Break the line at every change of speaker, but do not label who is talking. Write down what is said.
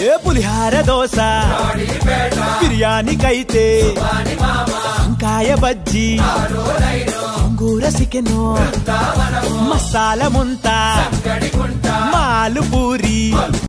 పులిహార దోశ బిర్యానీకైతే వంకాయ బజ్జీ అంగూర చికెను మసాలా ముంత మాలు పూరి